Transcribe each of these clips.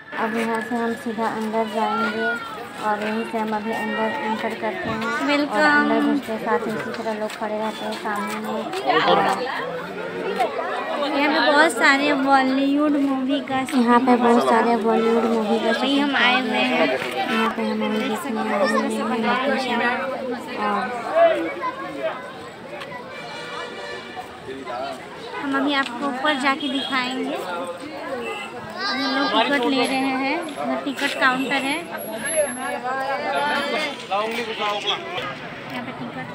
अब यहाँ से हम सीधा अंदर जाएंगे और यहीं से हम अभी अंदर एंटर करते हैं। वेलकम। और अंदर घुसते साथ इसी तरह लोग खड़े रहते हैं सामने में। और यहाँ पे बहुत सारे बॉलीवुड मूवी का यहाँ पे बहुत सारे बॉलीवुड मूवी का वही हम आए हुए हैं। यहाँ पे हम अभी देखने आए हुए हैं लोकेशन। और हम अभी आपको ऊपर जाके दिखाएंगे। हम लोग टिकट ले रहे हैं, उधर टिकट काउंटर है, यहाँ पे टिकट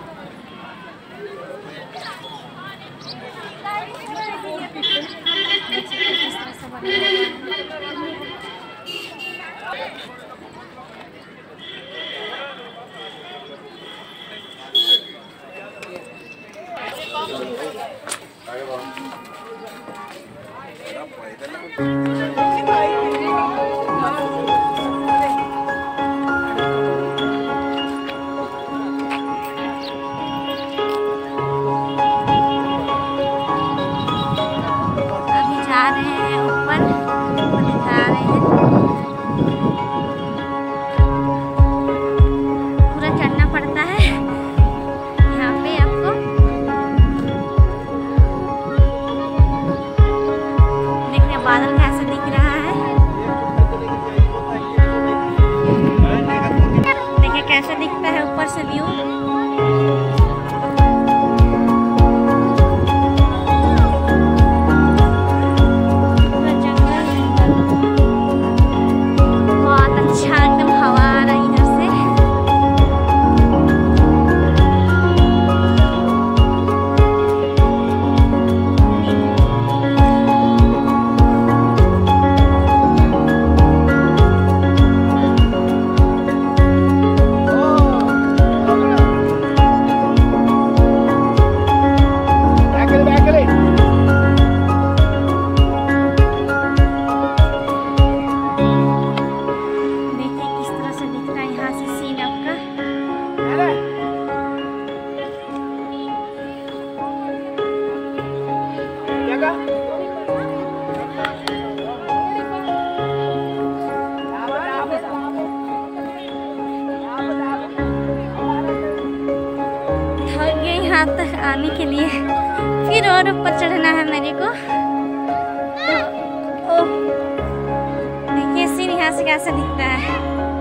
बादल कैसे दिख रहा है, देखिए कैसे दिखता है ऊपर से व्यू। बहुत अच्छा एकदम हवा आ रही है इधर से। यहाँ तक आने के लिए फिर और ऊपर चढ़ना है मेरे को। देखिए सीन यहाँ से कैसे दिखता है।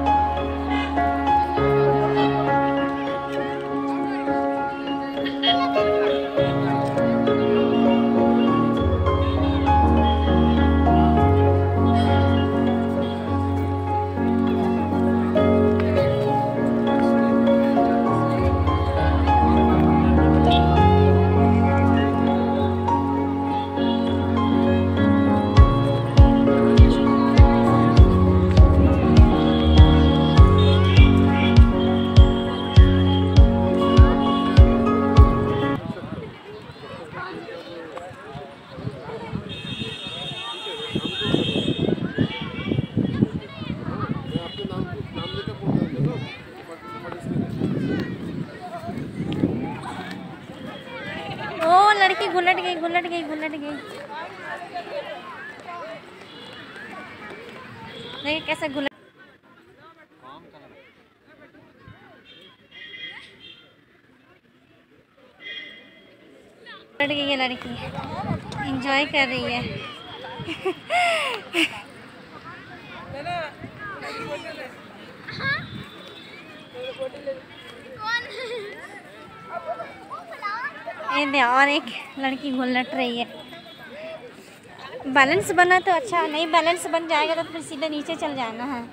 लड़की घुलट गई घुलट गई घुलट गई। देखिए कैसे घुलट गई है लड़की, एंजॉय कर रही है। और एक लड़की घुलट रही है। बैलेंस बना तो अच्छा, नहीं बैलेंस बन जाएगा तो फिर सीधे नीचे चल जाना है।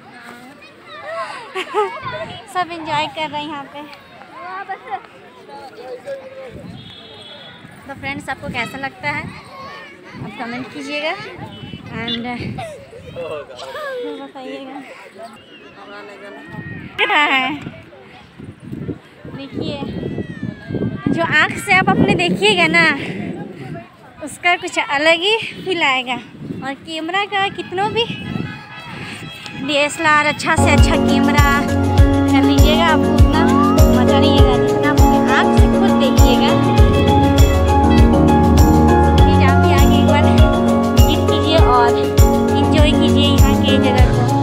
सब एंजॉय कर रहे हैं यहाँ पे। तो फ्रेंड्स आपको कैसा लगता है आप कमेंट कीजिएगा एंड बताइएगा। क्या है देखिए, जो आँख से आप अपने देखिएगा ना उसका कुछ अलग ही फील आएगा। और कैमरा का कितना भी DSLR अच्छा से अच्छा कैमरा कर लीजिएगा, आपको उतना मज़ा नहीं आएगा जितना आप अपने आँख से खुद देखिएगा। प्लीज़ आप भी आगे एक बार विजिट कीजिए और एंजॉय कीजिए यहाँ के ये जगह को।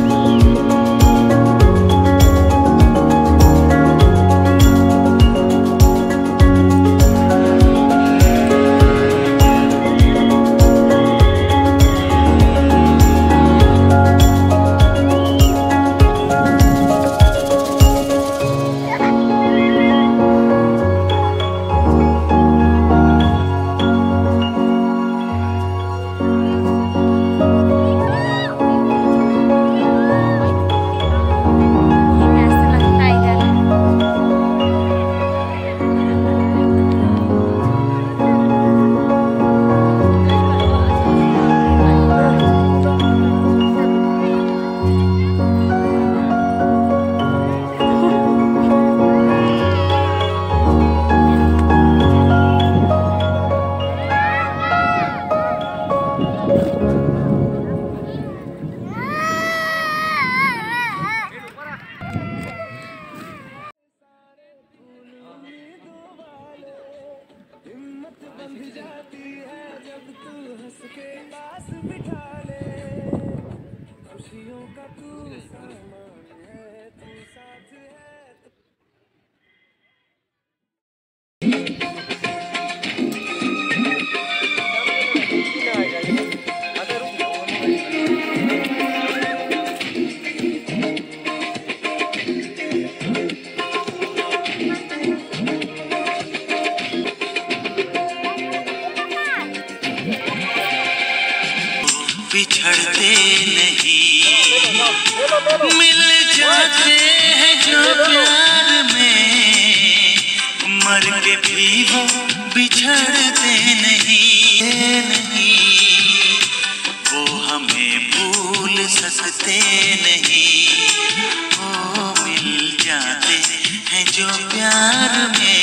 बिछड़ते नहीं, मिल जाते हैं जो प्यार में, मर के भी वो बिछड़ते नहीं, वो हमें भूल सकते नहीं, वो मिल जाते हैं जो प्यार में।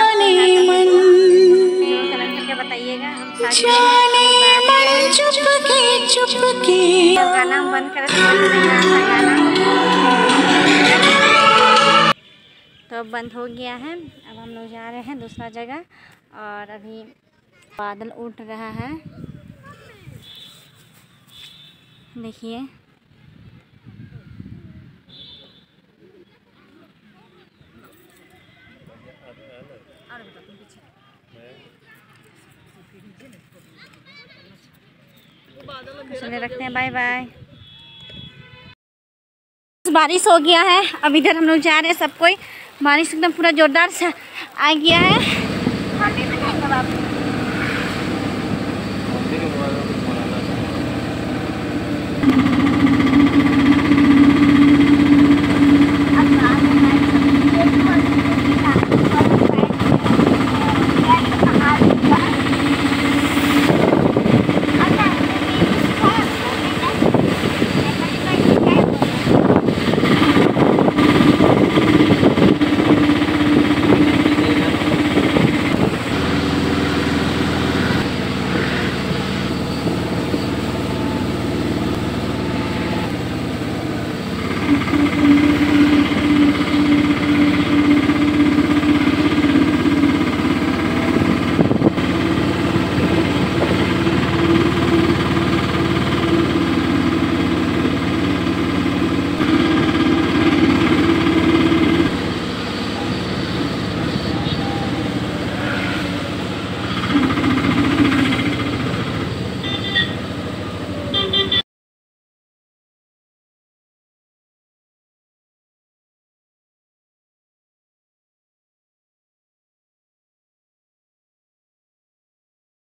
बताइएगा हम चुपके गाना बंद कर तो अब बंद हो गया है। अब हम लोग जा रहे हैं दूसरा जगह और अभी बादल उठ रहा है, देखिए। चलिए रखते हैं, बाय बाय। बारिश हो गया है, अब इधर हम लोग जा रहे हैं सब कोई। बारिश एकदम पूरा जोरदार से आ गया है।